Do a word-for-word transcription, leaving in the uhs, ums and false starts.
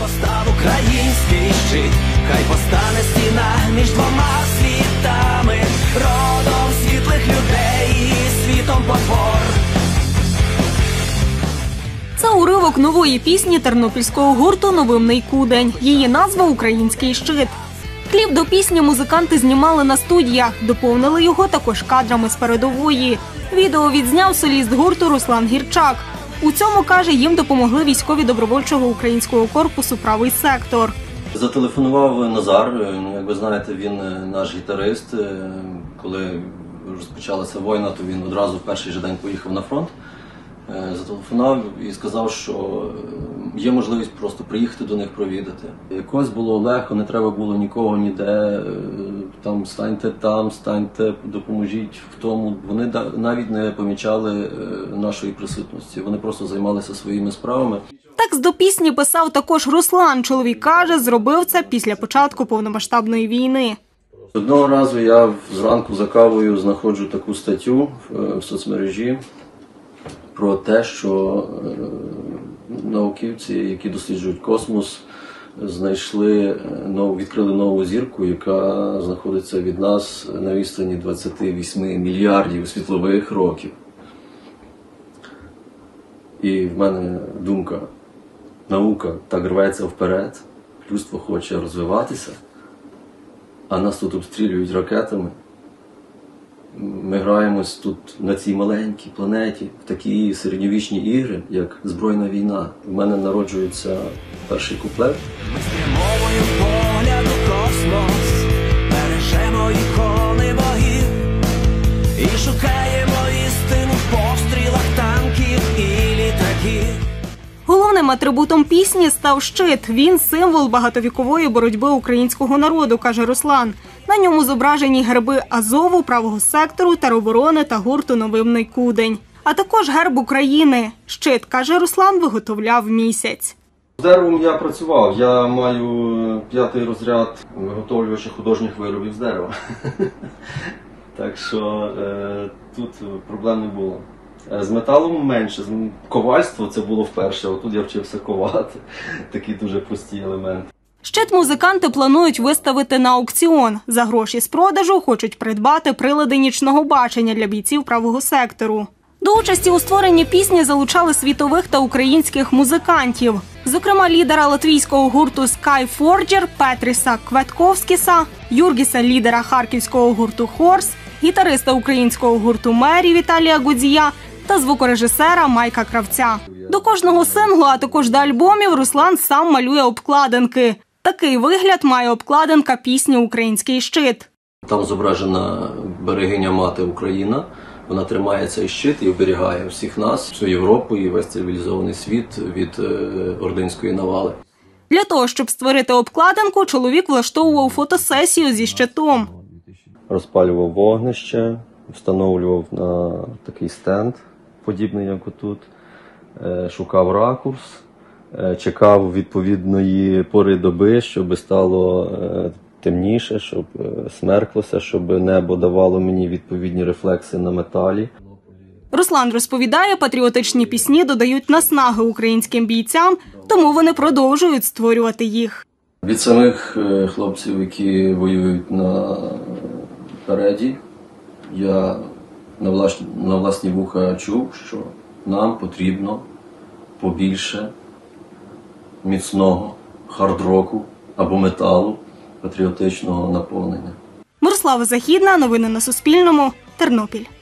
постав український щит, хай постане стіна між двома світами, родом світлих людей і світом потвор. Це уривок нової пісні тернопільського гурту «Новинний кудень». Її назва «Український щит». Кліп до пісні музиканти знімали на студіях, доповнили його також кадрами з передової. Відео відзняв соліст гурту Руслан Гірчак. У цьому, каже, їм допомогли військові добровольчого українського корпусу «Правий сектор». Зателефонував Назар, як ви знаєте, він наш гітарист. Коли розпочалася війна, то він одразу в перший же день поїхав на фронт. Зателефонував і сказав, що є можливість просто приїхати до них провідати. Якось було легко, не треба було нікого ніде, там станьте там, станьте, допоможіть в тому. Вони навіть не помічали нашої присутності, вони просто займалися своїми справами. Текст до пісні писав також Руслан. Чоловік каже, зробив це після початку повномасштабної війни. Одного разу я зранку за кавою знаходжу таку статтю в соцмережі про те, що науковці, які досліджують космос, знайшли, відкрили нову зірку, яка знаходиться від нас на відстані двадцяти восьми мільярдів світлових років. І в мене думка, наука так рветься вперед, людство хоче розвиватися, а нас тут обстрілюють ракетами. Ми граємось тут на цій маленькій планеті, в такі середньовічні ігри, як збройна війна. В мене народжується перший куплет. Ми спрямовуємо погляд у космос, бережемо ікони богів і шукаємо істину в пострілах танків і літаків. Головним атрибутом пісні став щит. Він – символ багатовікової боротьби українського народу, каже Руслан. На ньому зображені герби Азову, Правого сектору, тероборони та гурту «Новинний кудень». А також герб України. Щит, каже Руслан, виготовляв місяць. З деревом я працював. Я маю п'ятий розряд виготовлювача художніх виробів з дерева. Так що е, тут проблем не було. З металом менше, ковальство це було вперше, отут я вчився ковати, такі дуже прості елементи. Щит музиканти планують виставити на аукціон. За гроші з продажу хочуть придбати прилади нічного бачення для бійців правого сектору. До участі у створенні пісні залучали світових та українських музикантів. Зокрема, лідера латвійського гурту Skyforger Петріса Кветковскіса, Юргіса, лідера харківського гурту Хорс, гітариста українського гурту Мері Віталія Гудзія та звукорежисера Майка Кравця. До кожного синглу, а також до альбомів, Руслан сам малює обкладинки. Такий вигляд має обкладинка пісні «Український щит». Там зображена берегиня мати Україна. Вона тримає цей щит і оберігає всіх нас, всю Європу і весь цивілізований світ від е, ординської навали. Для того, щоб створити обкладинку, чоловік влаштовував фотосесію зі щитом. Розпалював вогнище, встановлював на такий стенд, подібний як отут, е, шукав ракурс, е, чекав відповідної пори доби, щоб стало е, темніше, щоб е, смерклося, щоб небо давало мені відповідні рефлекси на металі. Руслан розповідає, патріотичні пісні додають наснаги українським бійцям, тому вони продовжують створювати їх. Від самих е, хлопців, які воюють на переді, я на власні, на власні вуха чув, що нам потрібно побільше міцного хард-року або металу патріотичного наповнення. Мирослава Західна, новини на Суспільному, Тернопіль.